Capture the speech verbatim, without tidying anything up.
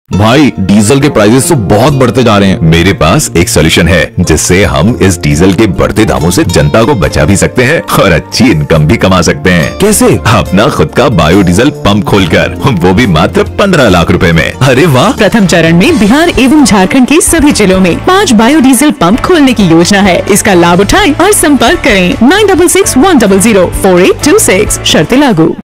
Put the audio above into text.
भाई डीजल के प्राइसेस तो बहुत बढ़ते जा रहे हैं। मेरे पास एक सॉल्यूशन है जिससे हम इस डीजल के बढ़ते दामों से जनता को बचा भी सकते हैं और अच्छी इनकम भी कमा सकते हैं। कैसे? अपना खुद का बायोडीजल पंप खोलकर, वो भी मात्र पंद्रह लाख रुपए में। अरे वाह! प्रथम चरण में बिहार एवं झारखंड के सभी जिलों में पाँच बायोडीजल पंप खोलने की योजना है। इसका लाभ उठाएं और संपर्क करें nine double six one double zero four eight two six. शर्तें लागू।